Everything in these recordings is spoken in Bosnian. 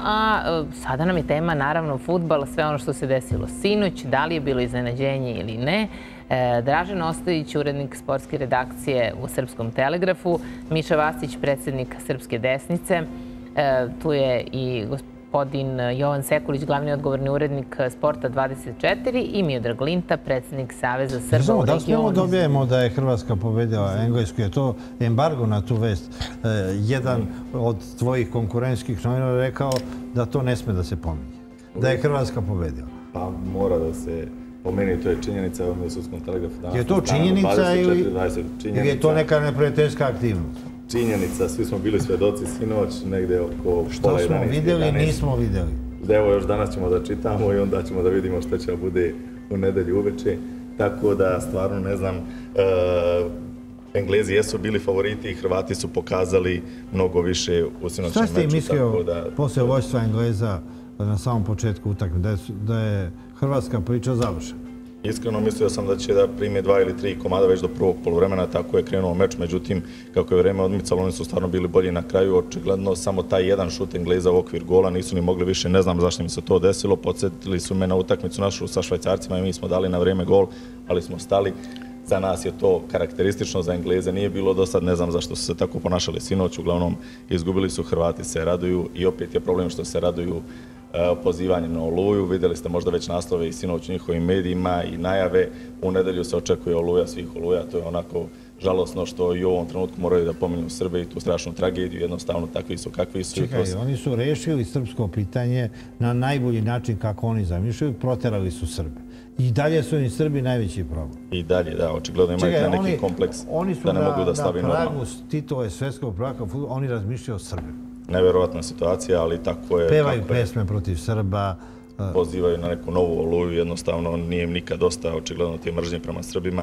a sada nam je tema naravno fudbal, sve ono što se desilo sinoć, da li je bilo iznenađenje ili ne. Dražen Ostojić, urednik sportske redakcije u Srpskom telegrafu, Miša Vastić, predsjednik Srpske desnice, tu je i gospodin Jovan Sekulić, glavni odgovorni urednik Sporta 24 i Miodrag Linta, predsjednik Saveza Srba u regionu. Da li smemo da objavimo da je Hrvatska pobedila Englesku? Je to embargo na tu vest? Jedan od tvojih konkurentskih novinara rekao da to ne sme da se pominje. Da je Hrvatska pobedila. Pa mora da se pomeni, to je činjenica. Evo mi u Sudskom telegrafu danas. Je to činjenica ili je to neka neprijateljska aktivnost? Činjenica, svi smo bili svedoci sinoć, negde oko što smo vidjeli, nismo vidjeli. Evo još danas ćemo da čitamo i onda ćemo da vidimo što će bude u nedelju uveče. Tako da stvarno ne znam, Englezi jesu bili favoriti i Hrvati su pokazali mnogo više u sinoćnom meču. Šta ste mislio posle vojstva Engleza na samom početku utakmice, da je hrvatska priča završena? Iskreno mislio sam da će da prime 2 ili 3 komada već do prvog poluvremena, tako je krenuo meč, međutim, kako je vreme odmicalo, oni su stvarno bili bolji na kraju, očigledno samo taj jedan šut Engleza u okvir gola, nisu ni mogli više, ne znam zašto mi se to desilo, podsjetili su me na utakmicu našu sa Švajcarcima i mi smo dali na vreme gol, ali smo stali. Za nas je to karakteristično, za Engleze nije bilo do sad, ne znam zašto su se tako ponašali sinoć, uglavnom izgubili su, Hrvati se raduju i opet je problem što se raduju pozivanje na Oluju. Vidjeli ste možda već naslove i sinoć u njihovim medijima i najave. U nedelju se očekuje Oluja svih Oluja. To je onako žalosno što i u ovom trenutku moraju da pominju Srbe i tu strašnu tragediju. Jednostavno takvi su kakvi su. Čekaj, oni su rešili srpsko pitanje na najbolji način kako oni zamišljaju. Proterali su Srbe. I dalje su im Srbi najveći problem. I dalje, da, očigledno imaju taj neki kompleks da ne mogu da stavi normalno. Oni su na pragu Titove svetskog prvaka u fudbalu, oni razmišljaju o Srbima. Neverovatna situacija, ali tako je. Pevaju pesme protiv Srba. Pozivaju na neku novu Oluju, jednostavno nije im nikad dosta, očigledno te mržnje prema Srbima.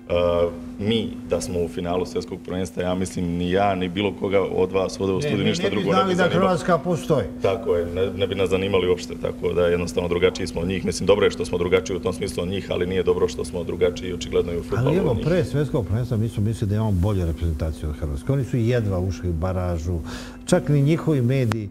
Mi, da smo u finalu svjetskog prvenstva, ja mislim ni ja, ni bilo koga od vas ovdje u studiju ništa drugo ne bi zanimalo. Ne bi znali da Hrvatska postoji. Tako je, ne bi nas zanimali uopšte, tako da jednostavno drugačiji smo od njih. Mislim, dobro je što smo drugačiji u tom smislu od njih, ali nije dobro što smo drugačiji očigledno i u fudbalu od njih. Ali evo, pre svjetskog prvenstva mi smo mislili da imamo bolju reprezentaciju od Hrvatske. Oni su jedva ušli u baražu. Čak ni njihovi mediji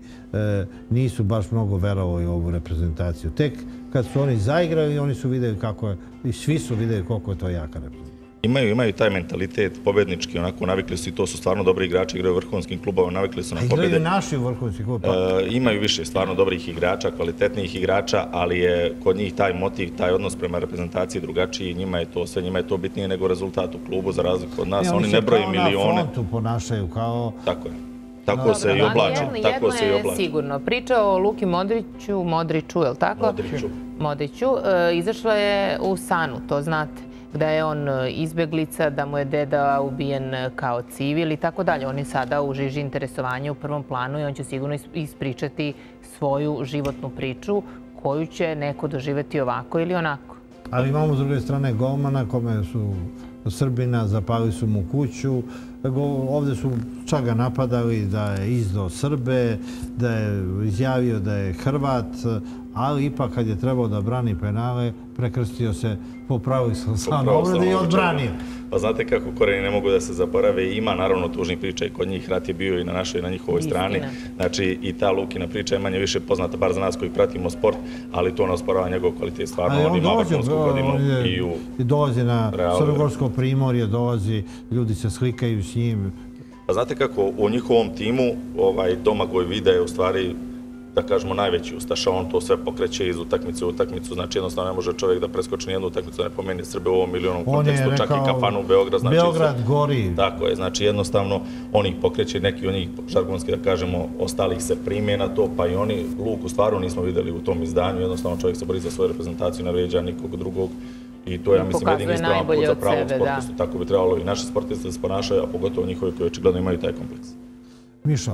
nisu baš mnogo verovali u ovu reprezentaciju. Tek kad su oni zaigrali, oni su vidjeli kako je, i svi su vidjeli koliko je to jaka reprezentacija. Imaju taj mentalitet pobednički, onako navikli su i to su stvarno dobri igrači, igraju u vrhunskim klubovima, navikli su na pobjede. A igraju naši vrhunski klub? Imaju više stvarno dobrih igrača, kvalitetnijih igrača, ali je kod njih taj motiv, taj odnos prema reprezentaciji drugačiji, njima je to bitnije nego rezultat u klubu, za razliku od nas. Oni ne broje milione. Oni se kao na frontu ponašaju, kao... Tako je. Tako se i oblači. Jedno je sigurno. Priča o Luki Modriću, je li tako? Modriću. Izašla je u Sanu, to znate, da je on izbeglica, da mu je deda ubijen kao civil i tako dalje. On je sada u žiži interesovanja u prvom planu i on će sigurno ispričati svoju životnu priču koju će neko doživjeti ovako ili onako. Ali imamo s druge strane golmana kome su Srbina, zapali su mu kuću. Ovdje su čak ga napadali da je izdao Srbe, da je izjavio da je Hrvat, ali ipak kad je trebao da brani penale, prekrstio se, popravio se sam obrade i odbranio. Pa znate kako Koreni ne mogu da se zaborave. Ima naravno tužnih priča i kod njih. Rat je bio i na našoj i na njihovoj strani. Znači i ta Lukina priča je manje više poznata, bar za nas koji pratimo sport, ali to ne osporava njegov kvalitet. Stvarno, on ima vrhunsku godinu i u... Dolazi na Crnogorsko primorje, dolazi, ljudi se slikaju s njim. Pa znate kako, u njihovom timu Domagoj Vida je u stvari, da kažemo, najveći ustaša, on to sve pokreće iz utakmice u utakmicu, znači jednostavno ne može čovjek da preskoči nijednu utakmicu, da ne pomeni Srbe u ovom milionom kontekstu, čak i kafanu Beograd. Beograd gori. Tako je, znači jednostavno on ih pokreće, neki od njih, žargonski da kažemo, ostalih se prime na to, pa i oni, Luku stvarno nismo vidjeli u tom izdanju, jednostavno čovjek se bori za svoju reprezentaciju, ne vređa nikog drugog. I to je, ja mislim, jedini ispravan put za pravom sportistu. Tako bi trebalo i naši sportisti da se ponašaju, a pogotovo njihovi koji očigledno imaju taj kompleks. Mišo,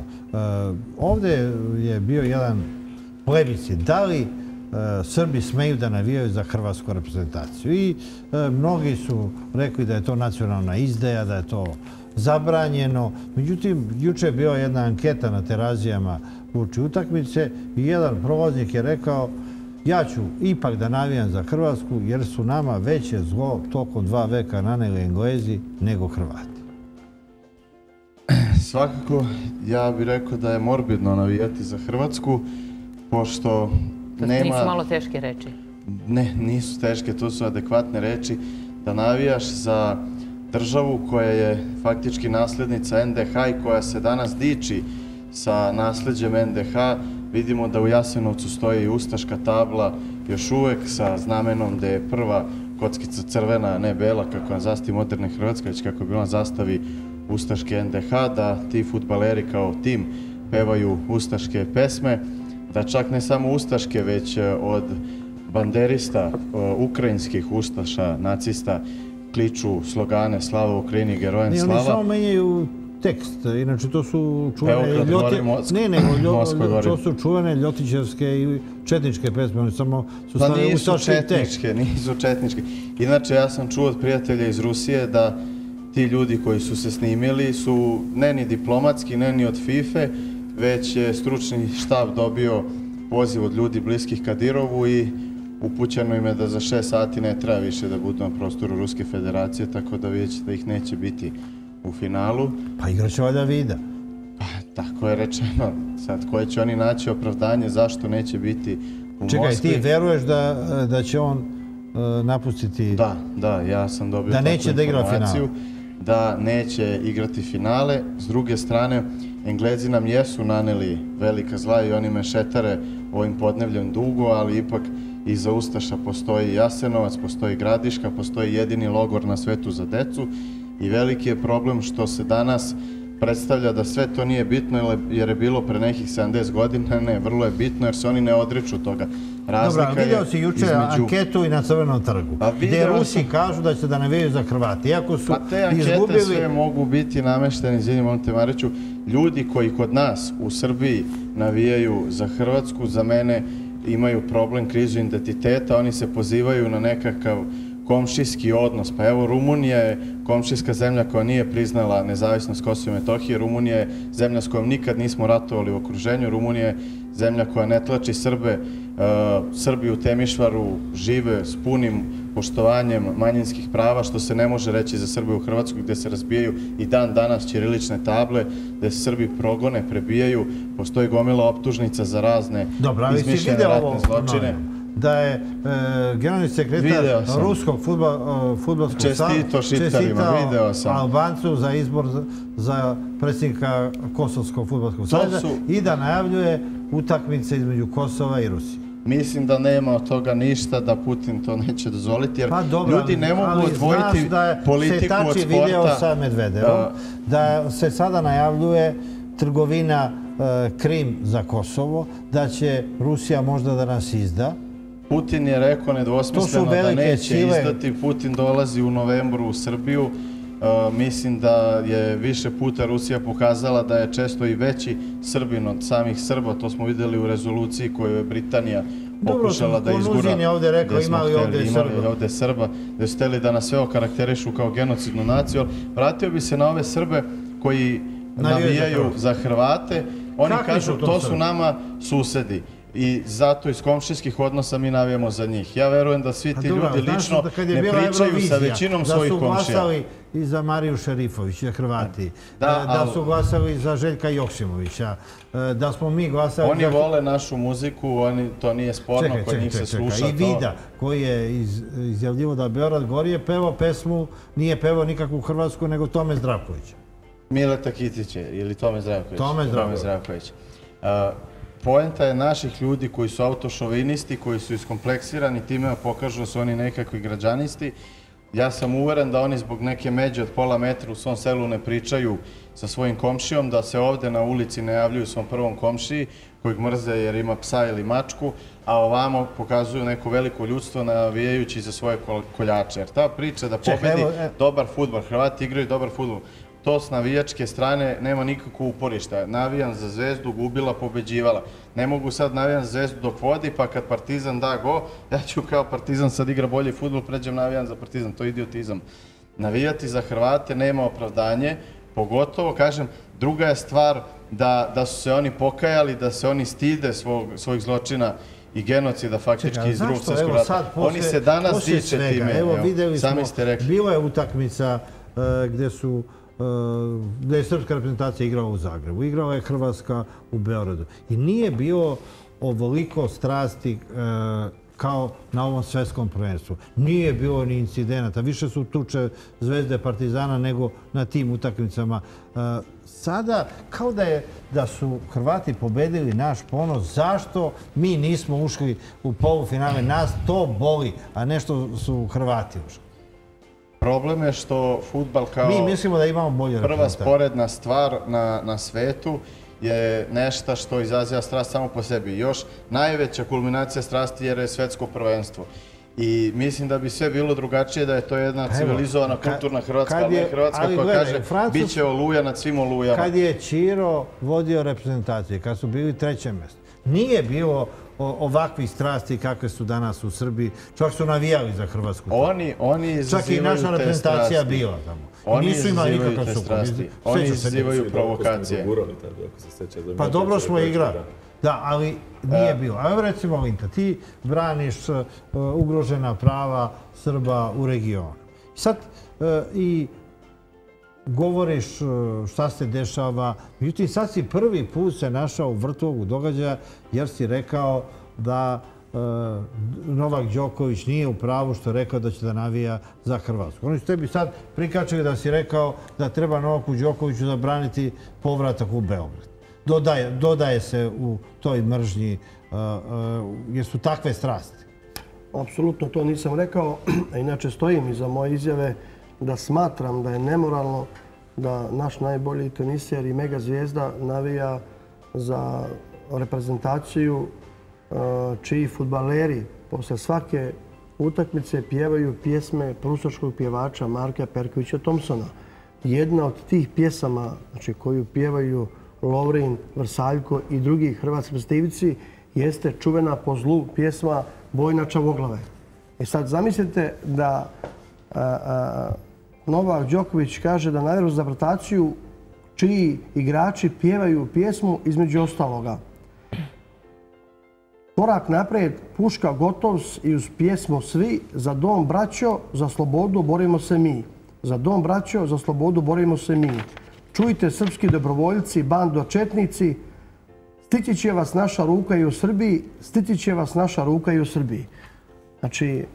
ovdje je bio jedan plebiscit. Da li Srbi smeju da navijaju za hrvatsku reprezentaciju? I mnogi su rekli da je to nacionalna izdaja, da je to zabranjeno. Međutim, juče je bila jedna anketa na Terazijama uoči utakmice i jedan provoznik je rekao: ja ću ipak da navijam za Hrvatsku jer su nama veće zlo tokom 2 veka naneli Englezi nego Hrvati. Svakako, ja bih rekao da je morbidno navijati za Hrvatsku, pošto To nema... nisu malo teške reči. Ne, nisu teške, to su adekvatne reči. Da navijaš za državu koja je faktički naslednica NDH i koja se danas diči sa nasleđem NDH. Vidimo da u Jasenovcu stoji ustaška tabla, još uvek sa znamenom da je prva kockica crvena, a ne bela, kako na zastavi moderne Hrvatske, već kako je bila na zastavi ustaške NDH, da ti fudbaleri kao tim pevaju ustaške pesme, da čak ne samo ustaške, već od banderista, ukrajinskih ustaša, nacista, kliču slogane Slava Ukrajini, gerojem slava. Oni samo menjaju tekst, inače to su čuvene to su čuvene ljotićevske i četničke pesme, oni samo su stavili ustaški tekst. Nisu četničke. Inače, ja sam čuo od prijatelja iz Rusije da ti ljudi koji su se snimili su ne ni diplomatski, ne ni od FIFA, već je stručni štab dobio poziv od ljudi bliskih Kadirovu i upućeno im je da za 6 sati ne treba više da budu na prostoru Ruske federacije, tako da vidjet ćete da ih neće biti u finalu. Pa igraće valjda Vida. Pa, tako je rečeno. Sad, koje će oni naći opravdanje, zašto neće biti u Moskvi? Čekaj, ti veruješ da će on napustiti... Da, ja sam dobio takvu informaciju. Da neće da igra finalu? Da neće igrati finale. S druge strane, Englezi nam jesu naneli velika zla i oni mešetare ovim podnevljem dugo, ali ipak iza Ustaša postoji Jasenovac, postoji Gradiška, postoji jedini logor na svetu za decu i veliki je problem što se danas predstavlja da sve to nije bitno jer je bilo pre nekih 70 godina. Ne, vrlo je bitno jer se oni ne odriču toga. Dobro, vidio si juče anketu i na Crvenom trgu, gdje Rusi kažu da će da navijaju za Hrvate. Iako su te ankete sve mogu biti namešteni, izvinim Monte Mariću, ljudi koji kod nas u Srbiji navijaju za Hrvatsku, za mene imaju problem, krizu identiteta, oni se pozivaju na nekakav komšijski odnos. Pa evo, Rumunija je komšijska zemlja koja nije priznala nezavisnost Kosova i Metohije. Rumunija je zemlja s kojom nikad nismo ratovali u okruženju. Rumunija je zemlja koja ne tlači Srbe. Srbi u Temišvaru žive s punim poštovanjem manjinskih prava, što se ne može reći za Srbe u Hrvatskoj, gde se razbijaju i dan danas ćirilične table, gde se Srbi progone, prebijaju. Postoji gomila optužnica za razne izmišljene ratne zločine. Da je generalni sekretar Ruskog fudbalskog čestitao Albancu za izbor za predsjednika Kosovskog fudbalskog saveza i da najavljuje utakmice između Kosova i Rusije. Mislim da nema od toga ništa, da Putin to neće dozvoliti, jer ljudi ne mogu odvojiti politiku od sporta. Se tači video sa Medvedevom, da se sada najavljuje trgovina Krim za Kosovo, da će Rusija možda da nas izda. Putin je rekao nedvosmisleno da neće izdati. Putin dolazi u novembru u Srbiju. Mislim da je više puta Rusija pokazala da je često i veći Srbin od samih Srba. To smo vidjeli u rezoluciji koju je Britanija pokušala da izgura. Konuzin je ovdje rekao, imali ovdje Srba. Gde su hteli da nas sve okarakterišu kao genocidnu naciju. Vratio bi se na ove Srbe koji navijaju za Hrvate. Oni kažu, to su nama susedi. I zato iz komšijskih odnosa mi navijamo za njih. Ja verujem da svi ti ljudi lično ne pričaju sa većinom svojih komšija. Da su glasali i za Mariju Šerifović, Hrvati. Da su glasali za Željka Joksimovića. Da smo mi glasali... Oni vole našu muziku, to nije sporno, kod njih se sluša. I Vida, koji je izjavljivo da Beograd gori, je pevao pesmu, nije pevao nikakvu Hrvatsku, nego Tome Zdravkovića. Mileta Kitić je, ili Tome Zdravković? Tome Zdravković. Poenta je naših ljudi koji su autošovinisti, koji su iskompleksirani, time pokažu da su oni nekakvi građanisti. Ja sam uveren da oni zbog neke međe od pola metra u svom selu ne pričaju sa svojim komšijom, da se ovde na ulici ne javljuju svom prvom komšiji, kojeg mrze jer ima psa ili mačku, a ovamo pokazuju neko veliko ljudstvo navijajući za svoje koljače. Jer ta priča da pobedi dobar fudbal, Hrvati igraju dobar fudbal, to s navijačke strane nema nikakvo uporišta. Navijam za Zvezdu, gubila, pobeđivala. Ne mogu sad navijam za Zvezdu dok vodi, pa kad Partizan da go, ja ću kao Partizan sad igra bolji fudbal, pređem navijam za Partizan. To je idiotizam. Navijati za Hrvate nema opravdanje, pogotovo, kažem, druga je stvar da su se oni pokajali, da se oni stide svojih zločina i genocida faktički iz Drugog svjetskog rata. Oni se danas diče time. Evo, videli smo, bila je utakmica gdje je srpska reprezentacija igrala u Zagrebu, igrala je Hrvatska u Beogradu. I nije bio ovoliko strasti kao na ovom svetskom prvenstvu. Nije bilo ni incidenata. Više su tuče Zvezde Partizana nego na tim utakmicama. Sada, kao da su Hrvati pobedili naš ponos, zašto mi nismo ušli u polufinale? Nas to boli, a ne što su Hrvati ušli. Problem je što fudbal kao mi mislimo da imamo bolje prva sporedna stvar na svetu je nešto što izaziva strast samo po sebi. Još najveća kulminacija strasti je svetsko prvenstvo. I mislim da bi sve bilo drugačije da je to jedna civilizovana, kulturna Hrvatska, ali ne Hrvatska koja kaže bit će oluja nad svim olujama. Kad je Ćiro vodio reprezentacije, kad su bili 3. mjesto, nije bilo ovakvih strasti kakve su danas u Srbiji. Čak su navijali za Hrvatsku. Oni izazivaju te strasti. Čak i naša reprezentacija bila tamo. Oni izazivaju te strasti. Oni izazivaju provokacije. Pa dobro smo igrali. Da, ali nije bilo. A evo recimo, Linta, ti braniš ugrožena prava Srba u regionu. Sad i govoriš šta se dešava. Međutim, sad si prvi put se našao u vrtu ovog događaja jer si rekao da Novak Đoković nije u pravu što je rekao da će da navija za Hrvatsku. Oni su tebi sad prikačili da si rekao da treba Novaku Đokoviću zabraniti povratak u Beograd. Dodaje se u toj mržnji jer su takve strasti. Apsolutno to nisam rekao. Inače stojim iza moje izjave da smatram da je nemoralno da naš najbolji teniser i mega zvijezda navija za reprezentaciju čiji fudbaleri posle svake utakmice pjevaju pjesme prusačkog pjevača Marka Perkovića Thompsona. Jedna od tih pjesama koju pjevaju Lovrin, Vrsaljko i drugi hrvatski predstavnici jeste čuvena po zlu pjesma Bojna Čavoglave. I sad zamislite da Novak Đoković kaže da navija za reprezentaciju čiji igrači pjevaju pjesmu između ostaloga. Korak naprijed, puška Gotovs i uz pjesmu Svi, za dom braćo, za slobodu borimo se mi. Za dom braćo, za slobodu borimo se mi. Čujte srpski dobrovoljci, bando četnici, stići će vas naša ruka i u Srbiji, stići će vas naša ruka i u Srbiji. Znači,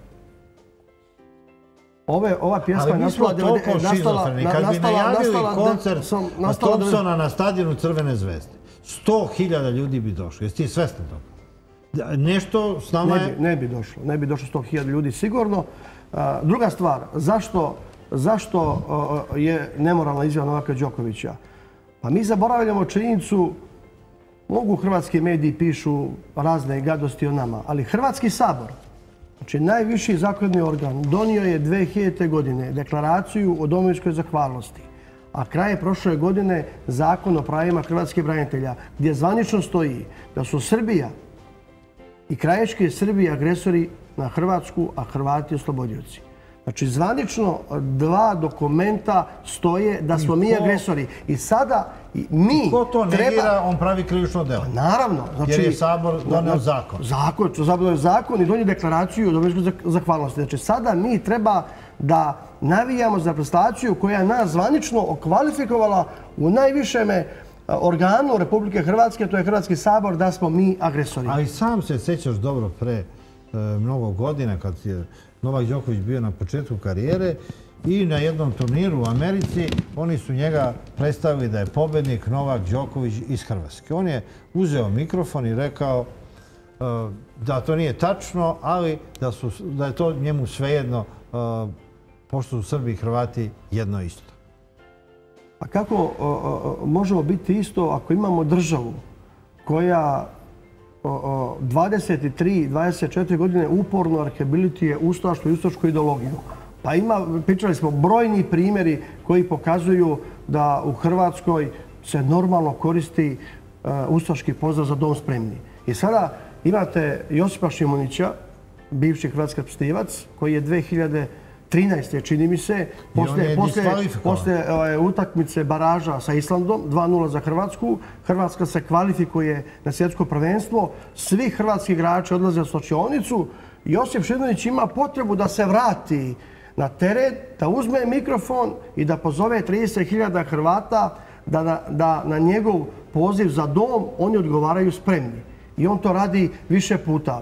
ova pjesma je nastala... Ali mi smo toliko šizofreni. Kad bi najavili koncert od Thompsona na stadionu Crvene zvezde, 100.000 ljudi bi došlo. Jesi ti svestan toga? Nešto s nama je... Ne bi došlo. Ne bi došlo 100.000 ljudi sigurno. Druga stvar, zašto je nemoralna izjava Novaka Đokovića? Pa mi zaboravljamo činjenicu, mogu hrvatski mediji pišu razne gadosti o nama, ali Hrvatski sabor, znači najviši zakonodavni organ, donio je 2000. godine deklaraciju o domovinskoj zahvalnosti, a kraje prošle godine Zakon o pravima hrvatskih branitelja, gdje zvanično stoji da su Srbija i krajiški Srbi agresori na Hrvatsku, a Hrvati oslobodioci. Znači, zvanično 2 dokumenta stoje da smo mi agresori. I sada mi ko to negira, on pravi krivično delo. Naravno. Jer je Sabor donio zakon. Sabor donio zakon i donio deklaraciju o domovinskoj zahvalnosti. Znači, sada mi treba da navijamo za reprezentaciju koja je nas zvanično okvalifikovala u najvišem organu Republike Hrvatske, to je Hrvatski sabor, da smo mi agresori. Ali sam se sjećaš dobro pre mnogo godina kad je Novak Đoković bio na početku karijere i na jednom turniru u Americi oni su njega predstavili da je pobednik Novak Đoković iz Hrvatske. On je uzeo mikrofon i rekao da to nije tačno, ali da je to njemu svejedno, pošto su Srbi i Hrvati jedno isto. A kako možemo biti isto ako imamo državu koja 23-24 godine uporno rehabilituje ustašku i ustašku ideologiju? Pa pričali smo brojni primjeri koji pokazuju da u Hrvatskoj se normalno koristi ustaški pozdrav za dom spremni. I sada imate Josipa Šimunića, bivši hrvatski reprezentativac, koji je 2013. čini mi se, posle utakmice baraža sa Islandom, 2-0 za Hrvatsku. Hrvatska se kvalifikuje na svjetsko prvenstvo. Svi hrvatski igrači odlaze u slačionicu. Josip Šimunić ima potrebu da se vrati na teren, da uzme mikrofon i da pozove 30.000 Hrvata da na njegov poziv za dom oni odgovaraju spremni. i on to radi više puta.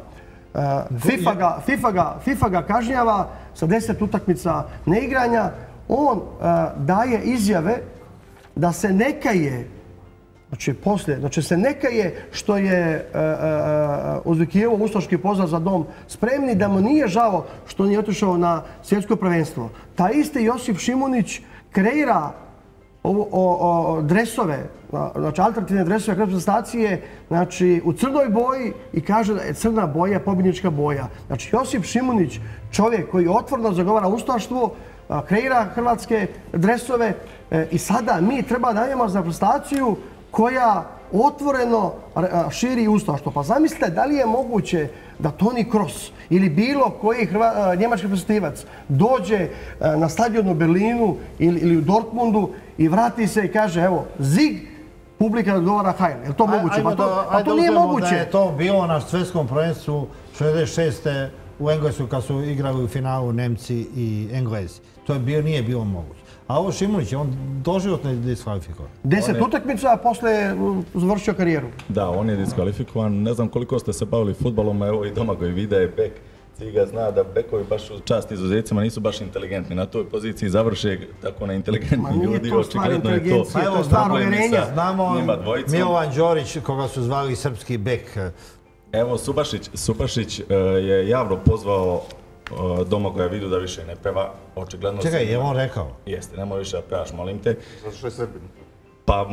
FIFA ga kažnjava sa 10 utakmica neigranja. On daje izjave da se ne kaje, znači se ne kaje što je uzvikivao ustaški pozdrav za dom spremni, da mu nije žao što nije otišao na svjetsko prvenstvo. Taj isti Josip Šimunić kreira dresove, znači alternativne dresove reprezentacije, znači u crnoj boji i kaže da je crna boja pobjednička boja. Znači Josip Šimunić, čovjek koji otvoreno zagovara ustaštvo, kreira hrvatske dresove i sada mi treba da imamo za reprezentaciju koja otvoreno širi ustaštvo. Pa zamislite da li je moguće da Toni Kroos ili bilo koji njemački reprezentativac dođe na stadion u Berlinu ili u Dortmundu i vrati se i kaže evo, zig, publika odgovara Heil. Je li to moguće? Pa to nije moguće. Da je to bilo na svjetskom prvenstvu 66. u Englesku kad su igrali u finalu Nemci i Englezi. To nije bilo moguće. A ovo Šimunić, on doživotno je diskvalifikovan. 10 utakmica, a posle je završio karijeru. Da, on je diskvalifikovan. Ne znam koliko ste se bavili fudbalom, evo i Domagoj Vida je bek. Ciga zna da bekovi baš u čast izuzecima nisu baš inteligentni. Na toj poziciji završe tako na inteligentni ljudi. Očigledno je to stvar uvjerenja. Znamo Milovan Đorić, koga su zvali srpski bek. Evo, Subašić je javno pozvao Domagoja Vidu da više ne peva. Očigledno... Čekaj, je on rekao? Jeste, nemoj više da pevaš, molim te. Zato što je Srbin. Pa,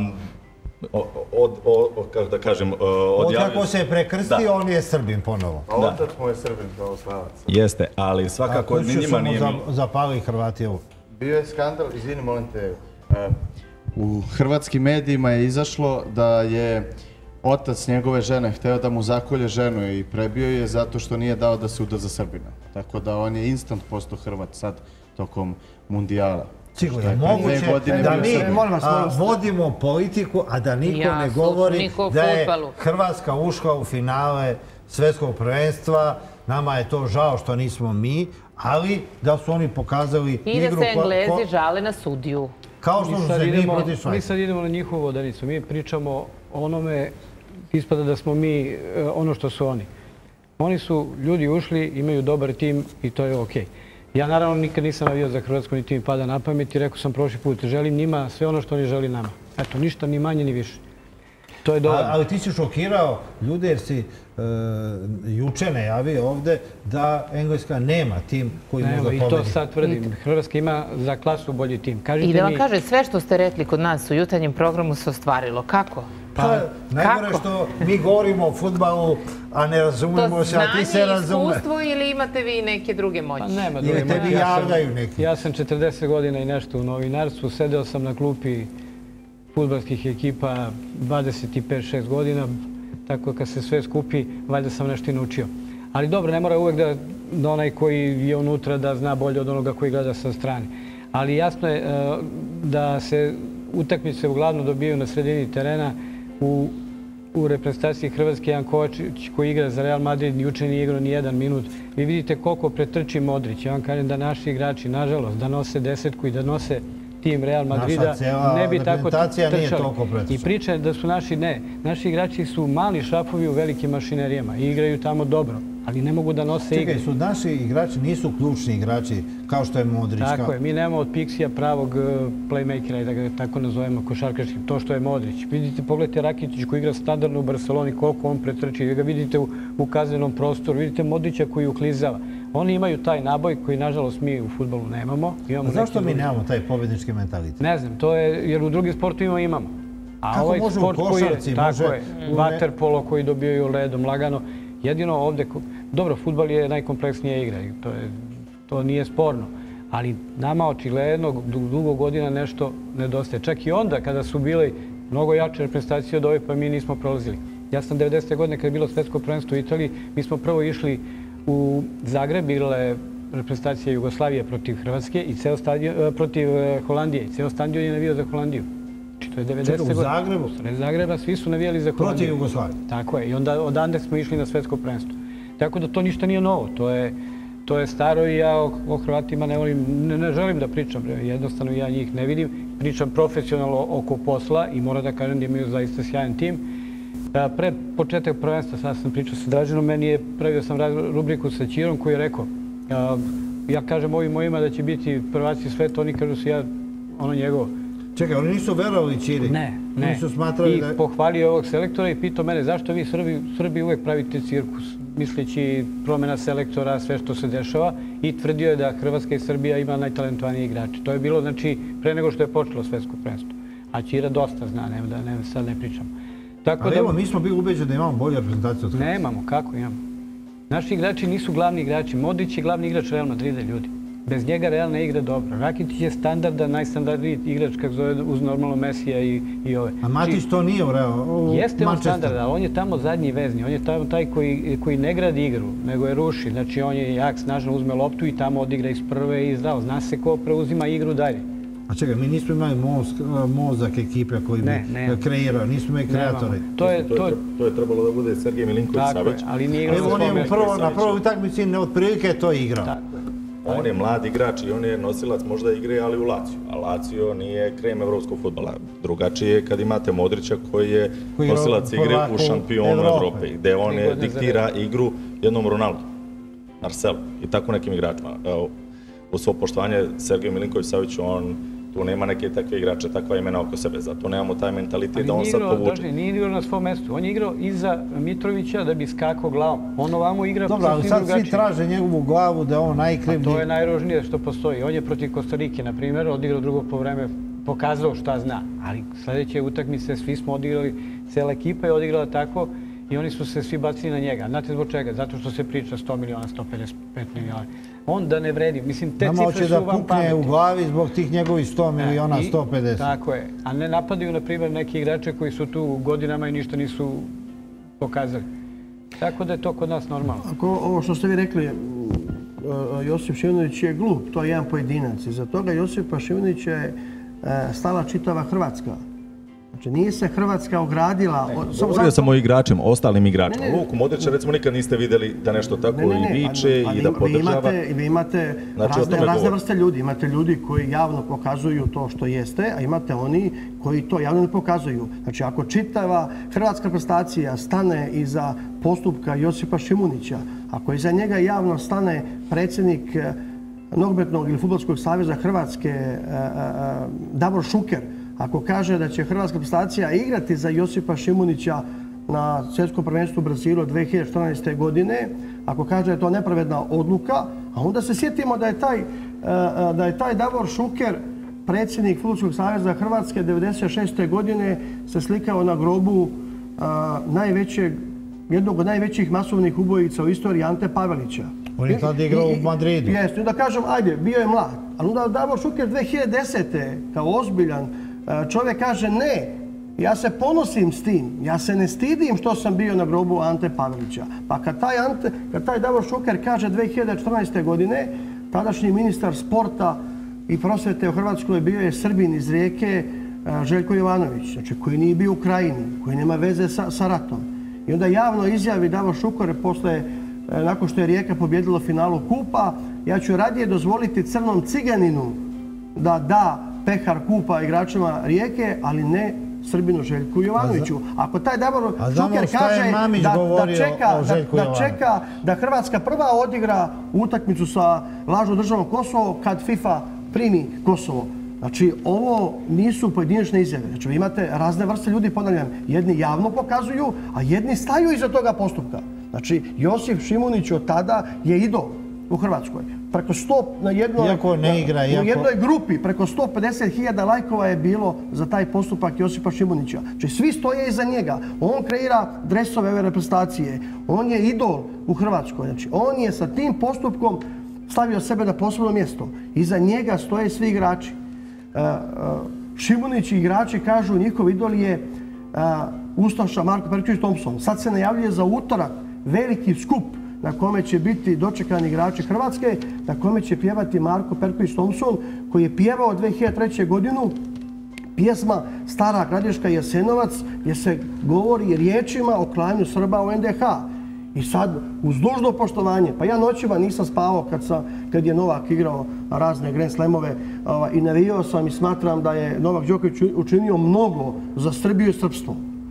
kako da kažem, od kako se je prekrstio, on je Srbin ponovo. A otac mu je Srbin, pravoslavac. Jeste, ali svakako njima nije... Koji su zapali Hrvati ovo? Bio je skandal, izvini, molim te, u hrvatskim medijima je izašlo da je otac njegove žene hteo da mu zakolje ženu i prebio je zato što nije dao da se uda za Srbina. Tako da on je instant postao Hrvat sad tokom mundijala. Ciklo, je moguće da mi vodimo politiku, a da niko ne govori da je Hrvatska ušla u finale svjetskog prvenstva. Nama je to žao što nismo mi, ali da su oni pokazali igru... I da se Englezi žale na sudiju. Kao što se mi protiv Švajca. Mi sad idemo na njihovu vodenicu. Mi pričamo onome, ispada da smo mi ono što su oni. Oni su ljudi ušli, imaju dobar tim i to je okej. Ja naravno nikad nisam navio za Hrvatsku, niti mi pada na pamet i rekao sam prošli put, želim njima sve ono što oni želi nama. Eto, ništa, ni manje, ni više. To je dovoljno. Ali ti si šokirao ljude jer si juče najavio ovde da Engleska nema tim koji može pobediti. I to sad tvrdim. Hrvatska ima za klasu bolji tim. I da vam kaže, sve što ste rekli kod nas u jutarnjem programu se ostvarilo. Kako? Najgore što mi govorimo o fudbalu, a ne razumemo se, a ti se razume. To znanje, iskustvo ili imate vi neke druge moći? Pa nema druge moći. Ili tebi javljaju neki. Ja sam 40 godina i nešto u novinarstvu. Sedeo sam na klupi fudbalskih ekipa 25-6 godina. Tako kad se sve skupi, valjda sam nešto i naučio. Ali dobro, ne mora uvek da onaj koji je unutra da zna bolje od onoga koji gleda sa strane. Ali jasno je da se utakmice uglavnom dobijaju na sredini terena. U reprezentaciji Hrvatske Jan Kovačić koji igra za Real Madrid juče nije igrao ni jedan minut. Vi vidite koliko pretrči Modrić. Ja vam kažem da naši igrači, nažalost, da nose desetku i da nose tim Real Madrida, ne bi tako trčali. I priča je da su naši igrači su mali šrafovi u velikim mašinerijama i igraju tamo dobro, ali ne mogu da nose igre. Čekaj, su naši igrači nisu ključni igrači kao što je Modrić? Tako je, mi nemamo od Pixija pravog playmakera, da ga tako nazovemo košarkaškim, to što je Modrić. Vidite, pogledajte Rakitić koji igra standardno u Barceloni, koliko on pretrči, vi ga vidite u kaznenom prostoru, vidite Modrića koji uklizava. Oni imaju taj naboj koji, nažalost, mi u fudbalu nemamo. A zašto mi nemamo taj pobjednički mentalitet? Ne znam, to je jer u drugim sportovima imamo. Kako može u košarci? Tako je, vaterpolo koji dobijaju ledom lagano. Jedino ovdje, dobro, fudbal je najkompleksnija igra i to nije sporno. Ali nama očigledno dugo godina nešto nedostaje. Čak i onda kada su bili mnogo jače reprezentacije od ove, pa mi nismo prolazili. Ja sam 90. godine kada je bilo svetsko prvenstvo u Italiji, mi smo prvo išli u Zagreb, bila je reprezentacija Jugoslavije protiv Hrvatske i protiv Holandije. Ceo stadion je navijao za Holandiju. To je 90. godine. U Zagrebu? U Zagreba svi su navijali za Holandiju. Protiv Jugoslavije? Tako je. I onda odande smo išli na svetsko prvenstvo. Tako da to ništa nije novo. To je staro i ja o Hrvatima ne želim da pričam. Jednostavno ja njih ne vidim. Pričam profesionalno oko posla i moram da kažem da imaju zaista sjajan tim. Pred početak prvenstva, sad sam pričao sa Draženom, pravio sam rubriku sa Ćirom koji je rekao, ja kažem ovim mojima da će biti prvaci sveta, oni kažu se ja, ono njegovo. Čekaj, oni nisu verovali Ćiri? Ne. I pohvalio ovog selektora i pitao mene zašto vi Srbi uvek pravite cirkus, misleći promjena selektora, sve što se dešava, i tvrdio je da Hrvatska i Srbija ima najtalentovanije igrače. To je bilo, znači, pre nego što je počelo svetsko prvenstvo. A Ćira dosta zna, sad ne pričam. Ali evo, mi smo bili ubeđeni da imamo bolju reprezentaciju od Hrvatske. Nemamo, kako imamo? Naši igrači nisu glavni igrači. Modrić je glavni igrač Real Madrida, ljudi. Bez njega Real ne igra dobro. Rakitić je standardan, najstandardniji igrač, kako zove, uz normalno Mesija i ove. A Matić to nije u Realu? Jeste on standardan, ali on je tamo zadnji vezni. On je tamo taj koji ne gradi igru, nego je ruši. Znači, on je jak, snažno uzme loptu i tamo odigra iz prve i zdravo. Zna se ko preuzima igru dalje. A čekaj, mi nismo imali mozak ekipe koji bi kreirao, nismo imali kreatori. To je trebalo da bude Sergej Milinković-Savić. Ali nije igrao. Evo, on je na prvoj utakmici otprilike to igrao. On je mlad igrač i on je nosilac možda igre, ali u Lazio. A Lazio nije krem evropskog fudbala. Drugačije je kad imate Modrića koji je nosilac igre u šampionu Evrope, gde on diktira igru jednom Ronaldu, Marcelu i tako nekim igračima. U svo poštovanje Sergej Milinković-Savić, on tu nema neke takve igrače, takva imena oko sebe. Zato nemamo taj mentalitet da on sad povuče. Nije igrao na svom mestu. On je igrao iza Mitrovića da bi skakao glavom. On ovamo igra sasvim drugačije. Dobro, ali sad svi traže njegovu glavu da on najkrivniji. To je najružnije što postoji. On je protiv Kostarike, na primjer, odigrao drugo povreme, pokazao šta zna. Ali sljedeće utakmice svi smo odigrali, cijela ekipa je odigrala tako i oni su se svi bacili na njega. Znate zbog čega? Zato što se priča 100 miliona, 155 miliona. On da ne vredi. Mislim, te cifre su vam pameti. Da pukne u glavi zbog tih njegovih 100 miliona, 150. Tako je. A ne napadaju, na primjer, neki igrače koji su tu godinama i ništa nisu pokazali. Tako da je to kod nas normalno. Ovo što ste vi rekli, Josip Šimonović je glup. To je jedan pojedinac. Iza toga Josipa Šimonovića je stala čitava Hrvatska. Znači, nije se Hrvatska ogradila. Govorio sam o igračima, ostalim igračima. Luku Modrića, recimo, nikad niste vidjeli da nešto tako i viče i da podržava. Vi imate razne vrste ljudi. Imate ljudi koji javno pokazuju to što jeste, a imate oni koji to javno ne pokazuju. Znači, ako čitava hrvatska prestacija stane iza postupka Josipa Šimunića, ako iza njega javno stane predsjednik Nogometnog ili Fudbalskog saveza Hrvatske Davor Šuker, ako kaže da će hrvatska reprezentacija igrati za Josipa Šimunića na svjetskom prvenstvu u Brazilu 2014. godine, ako kaže da je to nepravedna odluka, a onda se sjetimo da je taj Davor Šuker, predsjednik Fudbalskog saveza Hrvatske 1996. godine, se slikao na grobu jednog od najvećih masovnih ubojica u istoriji, Ante Pavelića. On je tada igrao u Madridu. Jeste, onda kažem, ajde, bio je mlad. Ali onda Davor Šuker 2010. kao ozbiljan čovjek kaže ne, ja se ponosim s tim, ja se ne stidim što sam bio na grobu Ante Pavelića. Pa kad taj Davor Šuker kaže 2014. godine, tadašnji ministar sporta i prosvete u Hrvatskoj bio je Srbin iz Rijeke, Željko Jovanović, znači koji nije bio u Krajini, koji nema veze sa ratom. I onda javno izjavi Davor Šuker nakon što je Rijeka pobjedila u finalu kupa, ja ću radije dozvoliti crnom ciganinu da da pehar kupa igračima Rijeke, ali ne Srbinu Željku Jovanoviću. Ako taj Davor Šuker kaže da čeka da Hrvatska prva odigra utakmicu sa lažnom državom Kosovo kad FIFA primi Kosovo. Znači, ovo nisu pojedinačne izjave. Znači, vi imate razne vrste ljudi, ponavljam, jedni javno pokazuju, a jedni staju iza toga postupka. Znači, Josip Šimunić od tada je idol u Hrvatskoj. Preko 100 na jednoj grupi, preko 150.000 lajkova je bilo za taj postupak Josipa Šimunića. Znači, svi stoje iza njega. On kreira dresove ove reprezentacije. On je idol u Hrvatskoj. Znači, on je sa tim postupkom stavio sebe na posebno mjesto. Iza njega stoje svi igrači. Šimunić i igrači kažu njihov idol je ustaša Marko Perković-Thompson. Sad se najavljuje za utorak veliki skup na kome će biti dočekani igrači Hrvatske, na kome će pjevati Marko Perković-Thompson, koji je pjevao 2003. godinu pjesma Stara Gradiška Jasenovac, gdje se govori riječima o klanju Srba u NDH. I sad, uz dužno poštovanje, pa ja noćima nisam spavao kad je Novak igrao razne Grand Slamove i navijao sam i smatram da je Novak Đoković učinio mnogo za Srbiju i srpstvo.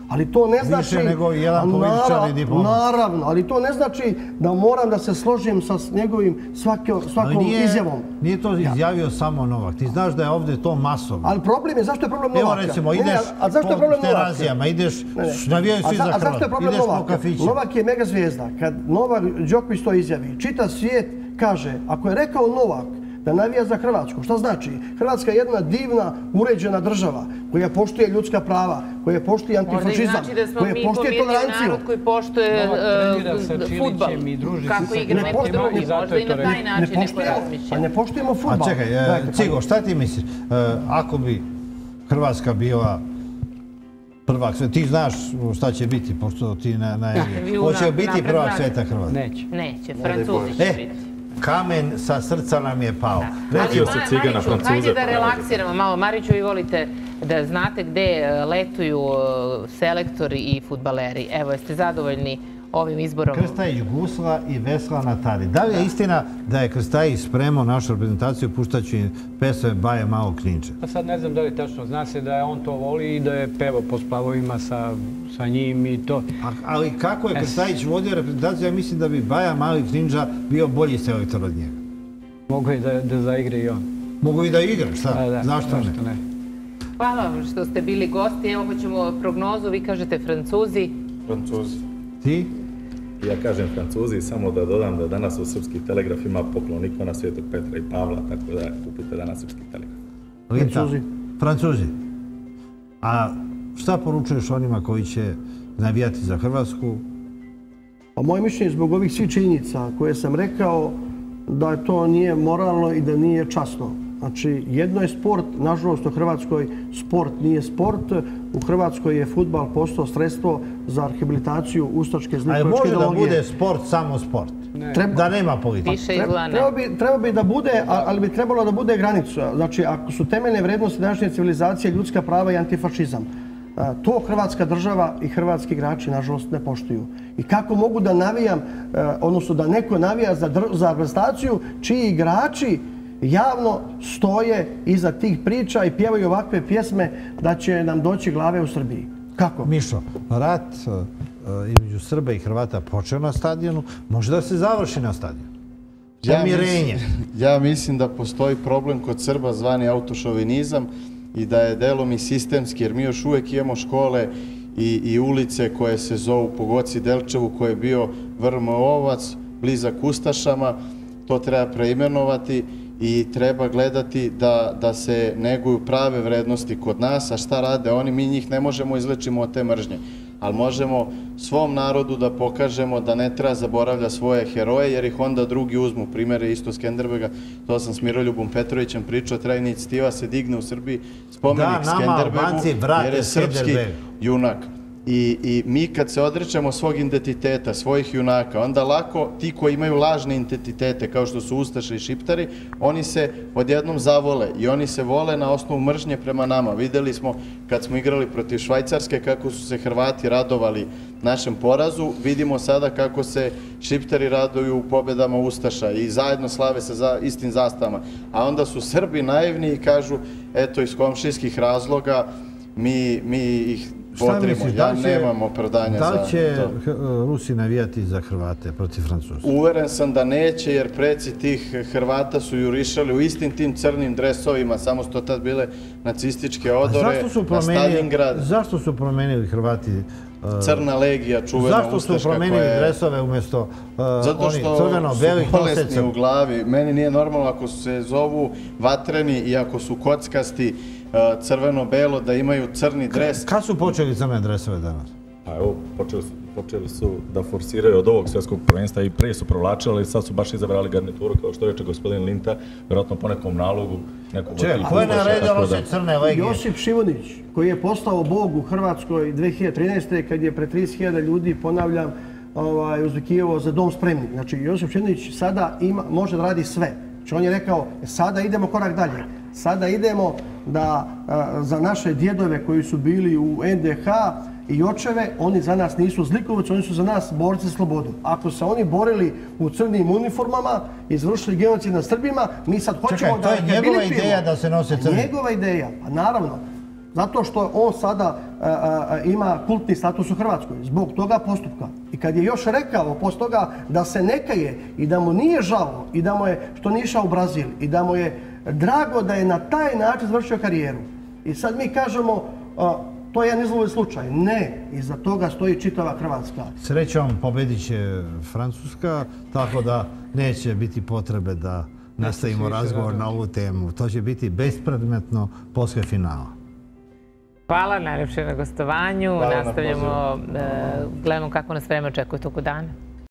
Ali to ne znači... Više nego jedan političar i diplomat. Naravno, ali to ne znači da moram da se složim sa njegovim svakom izjavom. Nije to izjavio samo Novak. Ti znaš da je ovdje to masovno. Ali problem je, zašto je problem Novaka? Evo recimo, ideš po terazijama, ideš, navijaju svi za Hrvatsku. A zašto je problem Novaka? Novak je mega zvijezda. Kad Novak Đoković to izjavi, čitav svijet kaže, ako je rekao Novak da navija za Hrvatsku, šta znači? Hrvatska je jedna divna, uređena država koja poštuje ljudska prava, koja poštuje antifašizam, koja poštuje toleranciju. Narod koji poštuje fudbal, kako igra neko drugi, možda i na taj način neko razmišlja. A ne poštujemo fudbal. A čekaj, Cigo, šta ti misliš? Ako bi Hrvatska bila prvak sveta, ti znaš šta će biti, pošto ti najavio. Hoće biti prvak sveta Hrvatska? Neće. Neće, Francuzi će biti. Kamen sa srca nam je pao. Mariću, hajde da relaksiramo malo. Mariću, vi volite da znate gde letuju selektori i fudbaleri. Evo, jeste zadovoljni ovim izborom? Krstajić gusla i vesla na tari. Da li je istina da je Krstajić spremao našu reprezentaciju puštajući pesme Baje malo Kninče? Pa sad ne znam da li tačno. Zna se da on to voli i da je pevao po splavovima sa njim i to. Ali kako je Krstajić vodio reprezentaciju, ja mislim da bi Baja Mali Kninđa bio bolji selektor od njega. Mogu i da zaigre i on. Mogu i da igra, šta? Zašto ne? Hvala vam što ste bili gosti. Evo hoćemo prognozu. Vi kažete Francuzi. Francuzi. Ti? Ja kažem Francuzi, samo da dodam da danas u Srpski telegraf ima poklon ikona Svetog Petra i Pavla, tako da kupite danas Srpski telegraf. Francuzi. Francuzi. A šta poručuješ onima koji će navijati za Hrvatsku? A moje mišljenje zbog ovih svih činjenica koje sam rekao da to nije moralno i da nije časno. Znači, jedno je sport, nažalost u Hrvatskoj sport nije sport. U Hrvatskoj je fudbal postao sredstvo za rehabilitaciju ustaške zlikovečke ideologije. Ali može da bude sport samo sport? Da nema politike? Treba bi da bude, ali bi trebalo da bude granica. Znači, ako su temeljne vrednosti današnje civilizacije ljudska prava i antifašizam, to hrvatska država i hrvatski igrači, nažalost, ne poštuju. I kako mogu da navijam, odnosno da neko navija za reprezentaciju čiji igrači javno stoje iza tih priča i pjevaju ovakve pjesme da će nam doći glave u Srbiji. Kako? Mišo, rat između Srba i Hrvata počeo na stadionu, može da se završi na stadionu. Pomirenje. Ja mislim da postoji problem kod Srba zvani autošovinizam i da je delom i sistemski, jer mi još uvijek imamo škole i ulice koje se zovu po Goci Delčevu, koje je bio Vrmo-Ovac, blizak Ustašama. To treba preimenovati i treba gledati da se neguju prave vrednosti kod nas, a šta rade oni, mi njih ne možemo izlečimo od te mržnje. Ali možemo svom narodu da pokažemo da ne treba zaboravlja svoje heroje, jer ih onda drugi uzmu. Primjer je isto Skenderbega, to sam s Miroljubom Petrovićem pričao, treba inicijativa se digne u Srbiji spomenik Skenderbegu, jer je srpski junak. I mi kad se odrećemo svog identiteta, svojih junaka, onda lako ti koji imaju lažne identitete, kao što su Ustaše i Šiptari, oni se odjednom zavole i oni se vole na osnovu mržnje prema nama. Videli smo kad smo igrali protiv Švajcarske kako su se Hrvati radovali našem porazu, vidimo sada kako se Šiptari raduju u pobjedama Ustaša i zajedno slave sa istim zastavama. A onda su Srbi naivni i kažu, eto, iz komšijskih razloga mi ih podrimo. Ja nemam opravdanja za to. Da li će Rusi navijati za Hrvate protiv Francuza? Uveren sam da neće, jer preci tih Hrvata su jurišali u istim tim crnim dresovima, samo su to tad bile nacističke odore na Stalingrad. Zašto su promenili Hrvati? Crna legija, čuvena ustaška koja je... Zašto su promenili dresove umjesto onih crveno-belih noseca? Zato što su bolesni u glavi. Meni nije normalno ako se zovu vatreni i ako su kockasti crveno-belo, da imaju crni dres. Kad su počeli crne dresove danas? Pa evo, počeli su da forsiraju od ovog svjetskog prvenstva i prije su provlačili, ali sad su baš izabrali garnituru, kao što reče gospodin Linta, vjerojatno po nekom nalogu. Ko je naredalo se crne legije? Josip Šivonić, koji je postao bog u Hrvatskoj 2013. kad je pred 30.000 ljudi, ponavljam, uzvikivao za dom spremni. Znači, Josip Šivonić sada može da radi sve. Znači, on je rekao, sada idemo korak dalje. Sada idemo da za naše djedove koji su bili u NDH i očeve, oni za nas nisu zlikovci, oni su za nas borci za slobodu. Ako se oni borili u crnim uniformama i izvršili genocid nad Srbima, mi sad hoćemo da... Čekaj, to je njegova ideja da se nose crni? Njegova ideja, pa naravno. Zato što on sada ima kultni status u Hrvatskoj. Zbog toga postupka. I kad je još rekao poslije toga da se ne kaje i da mu nije žao i da mu je što nije išao u Brazil i da mu je drago da je na taj način završio karijeru. I sad mi kažemo to je jedan izlovni slučaj. Ne, iza toga stoji čitava Hrvatska. Srećom pobedit će Francuska, tako da neće biti potrebe da nastavimo razgovor na ovu temu. To će biti bespredmetno poslije finala. Hvala najljepše na gostovanju. Nastavljamo, gledamo kako nas vreme očekuje toku dana.